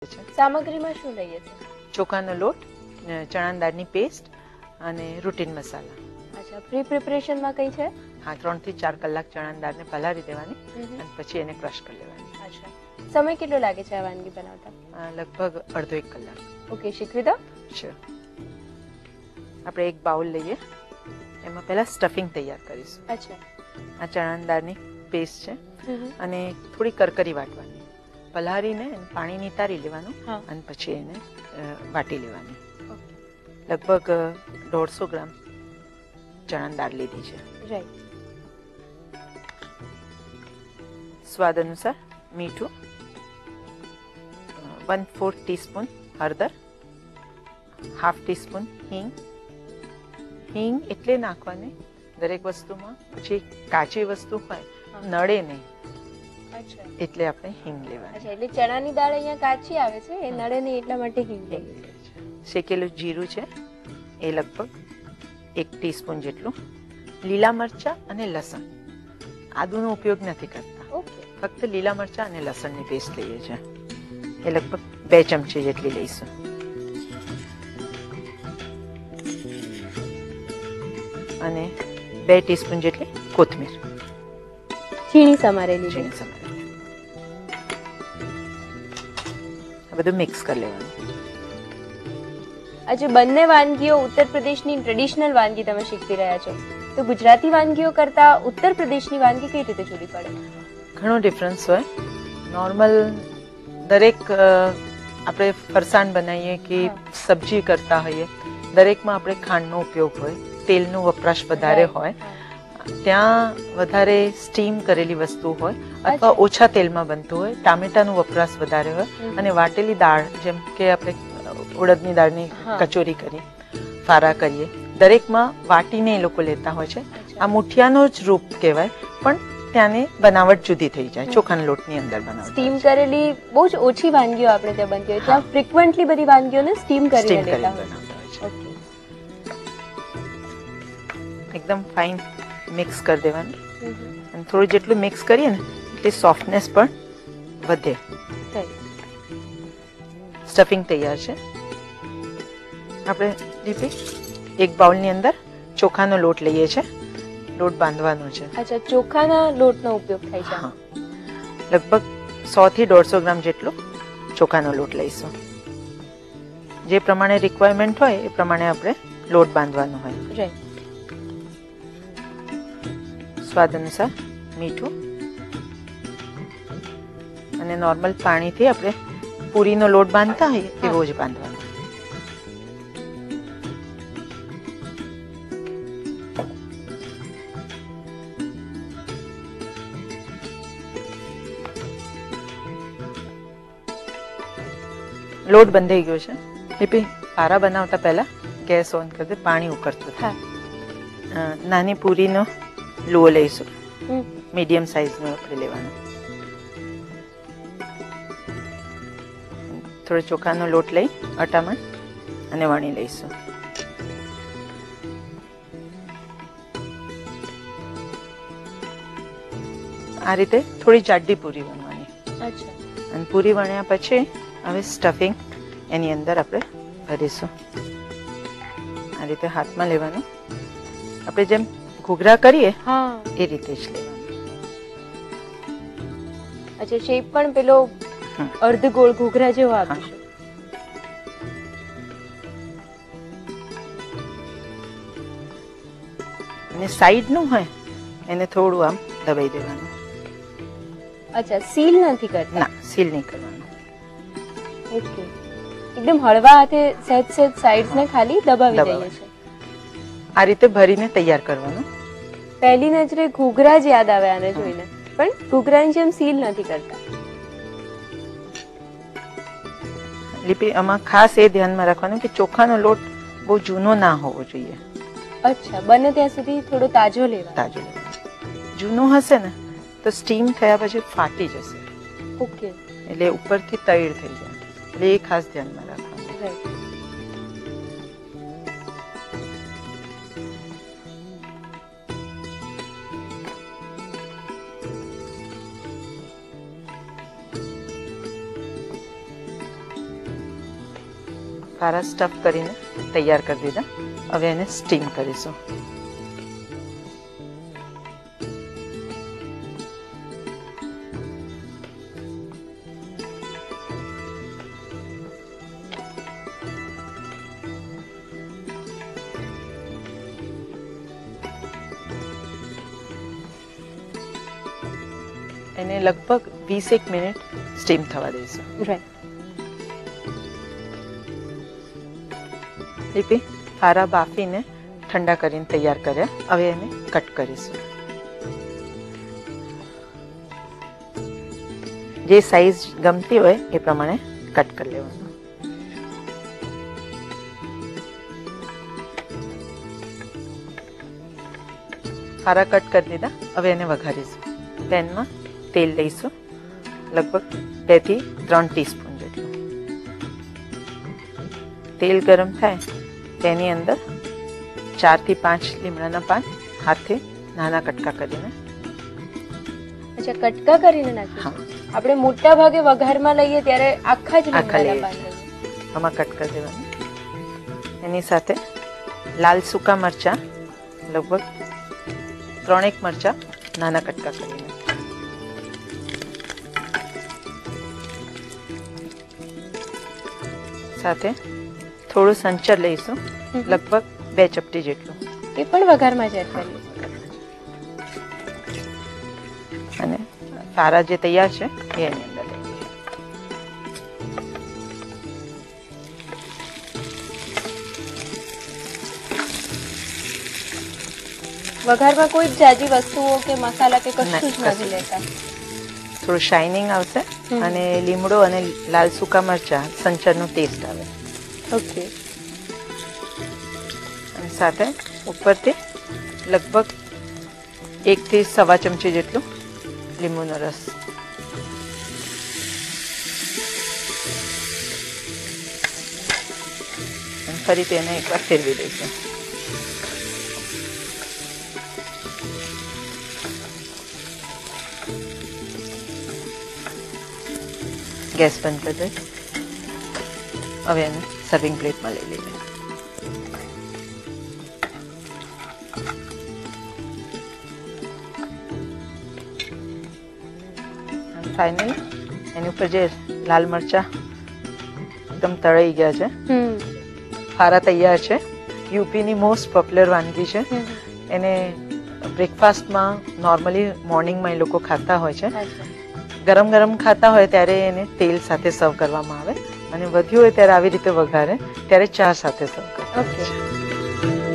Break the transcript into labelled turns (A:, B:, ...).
A: છે.
B: સામગ્રીમાં શું લઈએ છે?
A: ચોખાનો લોટ, ચણાની દાળની પેસ્ટ અને રૂટીન મસાલા.
B: અચ્છા, પ્રી પ્રિપરેશનમાં કઈ છે?
A: હા, 3 થી 4 કલાક ચણાની દાળને પલાળી દેવાની અને પછી એને ક્રશ કરી લેવાની.
B: અચ્છા, સમય કેટલો લાગે છે આ વાનગી બનાવતા?
A: લગભગ અડધો 1 કલાક.
B: ઓકે, શીખવી દો.
A: શ્યોર. આપણે એક બાઉલ લઈએ, એમાં પહેલા સ્ટફિંગ તૈયાર કરીશું.
B: અચ્છા,
A: આ ચણાની દાળની પેસ્ટ છે અને થોડી કરકરી વાટવાની, પલાળીને પાણી નિતારી લેવાનું અને પછી એને વાટી લેવાની. લગભગ 150 ગ્રામ ચણાની દાળ લીધી છે.
B: રાઈટ.
A: સ્વાદ અનુસાર મીઠું, 1/4 ટીસ્પૂન હળદર, હાફ ટીસ્પૂન હિંગ. હિંગ એટલે નાખવાની દરેક વસ્તુમાં, પછી કાચી વસ્તુ હોય નડે નહીં એટલે આપણે હિંગ લેવાની.
B: અચ્છા, એટલે ચણાની દાળ અહીંયા કાચી આવે છે, એ નડે નહીં એટલા માટે હિંગ લઈએ.
A: શેકેલું જીરું છે એ લગભગ 1 ટીસ્પૂન જેટલું. લીલા મરચા અને લસણ, આદુનો ઉપયોગ નથી કરતા, ફક્ત લીલા મરચા અને લસણની પેસ્ટ લઈએ છીએ. એ લગભગ 2 ચમચી જેટલી લઈશું. અને 2 ટીસ્પૂન જેટલી કોથમીર
B: ઝીણી સમારેલી.
A: આ બધું મિક્સ કરી લેવાનું.
B: આજે બંને વાનગીઓ ઉત્તર પ્રદેશની ટ્રેડિશનલ વાનગી તમે શીખવી રહ્યા છો, તો ગુજરાતી વાનગીઓ કરતા ઉત્તર પ્રદેશની વાનગી કઈ રીતે જુદી પડે?
A: ઘણો ડિફરન્સ હોય. નોર્મલ દરેક આપણે ફરસાણ બનાવીએ કે સબ્જી કરતા હોઈએ, દરેકમાં આપણે ખાંડનો ઉપયોગ હોય, તેલનો વપરાશ વધારે હોય. ત્યાં વધારે સ્ટીમ કરેલી વસ્તુ હોય અથવા ઓછા તેલમાં બનતું હોય, ટામેટાનો વપરાશ વધારે હોય અને વાટેલી દાળ, જેમ કે આપણે ઉડદની દાળની કચોરી કરી, ફારા કરીએ, દરેકમાં વાટીને એ લોકો લેતા હોય છે. આ મુઠિયાનો જ રૂપ કહેવાય, પણ ત્યાંની બનાવટ જુદી થઈ જાય. ચોખાના લોટની અંદર બનાવટ.
B: સ્ટીમ કરેલી બહુ જ ઓછી વાનગીઓ આપણે ત્યાં બનતી હોય, ત્યાં ફ્રીક્વન્ટલી બધી વાનગીઓને સ્ટીમ કરીને લેતા હોય.
A: એકદમ ફાઇન મિક્સ કરી દેવાનું અને થોડું જેટલું મિક્સ કરીએ ને એટલે સોફ્ટનેસ પણ વધે. સ્ટફિંગ તૈયાર છે. આપણે દીપી એક બાઉલની અંદર ચોખાનો લોટ લઈએ છીએ, લોટ બાંધવાનો છે.
B: અચ્છા, ચોખાના લોટનો ઉપયોગ થાય છે.
A: હા, લગભગ 100 થી 150 ગ્રામ જેટલો ચોખાનો લોટ લઈશું. જે પ્રમાણે રિક્વાયરમેન્ટ હોય એ પ્રમાણે આપણે લોટ બાંધવાનો હોય.
B: રાઈટ.
A: સ્વાદ અનુસાર મીઠું અને નોર્મલ પાણીથી આપણે પૂરીનો લોટ બાંધતા હોઈએ એવો જ બાંધવાનો. લોટ બંધાઈ ગયો છે. લીપી પારા બનાવતા પહેલા ગેસ ઓન કરી દે, પાણી ઉકળતું થાય. નાની પૂરીનો લુઓ લઈશું, મીડિયમ સાઈઝનો આપણે લેવાનો. થોડો ચોખાનો લોટ લઈ આટામાં અને વણી લઈશું. આ રીતે થોડી જાડી પૂરી વણવાની. અને પૂરી વણ્યા પછી હવે સ્ટફિંગ એની અંદર આપણે ભરીશું. આ રીતે હાથમાં લેવાનું, આપણે જેમ ઘૂઘરા કરીએ એ રીતે જ લેવાનું.
B: અચ્છા, શેપ પણ પેલો અર્ધ ગોળ ઘૂઘરા જેવો આપીશું.
A: અને સાઈડ નું હોય એને થોડું આમ દબાઈ દેવાનું.
B: અચ્છા, સીલ નથી કરતા?
A: ના, સીલ નહીં કરવાનું.
B: ઓકે, એકદમ હળવા હાથે સહેજ સહેજ સાઈડ્સ ને ખાલી દબાવી દઈએ છે.
A: આ રીતે ભરીને તૈયાર કરવાનું.
B: પહેલી નજરે ઘૂઘરા જ યાદ આવે આને જોઈને, પણ ઘૂઘરાની જેમ સીલ નથી કરતા.
A: લીપી આમાં ખાસ એ ધ્યાનમાં રાખવાનું કે ચોખાનો લોટ બહુ જૂનો ના હોવો જોઈએ.
B: અચ્છા, બને ત્યાં સુધી થોડો તાજો લેવાનો.
A: તાજો લેવાનો. જૂનો હશે ને તો સ્ટીમ થયા પછી ફાટી જશે.
B: ઓકે,
A: એટલે ઉપરથી તૈર થઈ જાય, એટલે એ ખાસ ધ્યાનમાં રાખવાનું.
B: રાઈટ.
A: ફારા સ્ટફ કરીને તૈયાર કરી દીધા. હવે એને સ્ટીમ કરીશું. એને લગભગ 20 મિનિટ સ્ટીમ થવા દઈશું. લીપી ફારા બાફીને ઠંડા કરીને તૈયાર કર્યા. હવે એને કટ કરીશું. જે સાઈઝ ગમતી હોય એ પ્રમાણે કટ કરી લેવાનું. ફારા કટ કરી દીધા. હવે એને વઘારીશું. પેનમાં તેલ લઈશું, લગભગ 2 થી 3 ટીસ્પૂન જેટલું. તેલ ગરમ થાય તેની અંદર 4 થી 5 લીમડાના પાન હાથે નાના કટકા કરીને.
B: અચ્છા, કટકા કરીને નાખીએ. આપણે મોટા ભાગે વઘારમાં લઈએ ત્યારે આખા જ લીમડાના પાન લઈએ.
A: આમાં કટ કરી દેવાનું. એની સાથે લાલ સૂકા મરચા, લગભગ 3 મરચા નાના કટકા કરીને. સાથે થોડું સંચર લઈશું, લગભગ 2 ચપટી જેટલું.
B: એ પણ વઘારમાં જ એડ કરીએ.
A: અને ફારા જે તૈયાર છે એ એની અંદર લઈ લઈએ.
B: વઘારમાં કોઈ જાજી વસ્તુઓ કે મસાલા કે કશું જ નથી લેતા.
A: થોડું શાઇનિંગ આવશે અને લીમડો અને લાલ સૂકા મરચા સંચરનો ટેસ્ટ આવે.
B: ઓકે.
A: અને સાથે ઉપરથી લગભગ 1 થી 1.25 ચમચી જેટલું લીંબુનો રસ. ફરીથી એને એકવાર ફેરવી દઈશું. ગેસ બંધ કરી દઈએ. હવે એને સર્વિંગ પ્લેટમાં લઈ લઈએ. ફાઇનલી એની ઉપર જે લાલ મરચા એકદમ તળાઈ ગયા છે. ફારા તૈયાર છે. યુપીની મોસ્ટ પોપ્યુલર વાનગી છે. એને બ્રેકફાસ્ટમાં નોર્મલી મોર્નિંગમાં એ લોકો ખાતા હોય છે. ગરમ ગરમ ખાતા હોય ત્યારે એને તેલ સાથે સર્વ કરવામાં આવે અને વધ્યું હોય ત્યારે આવી રીતે વઘારે ત્યારે ચા સાથે સર્વ કરે.
B: ઓકે.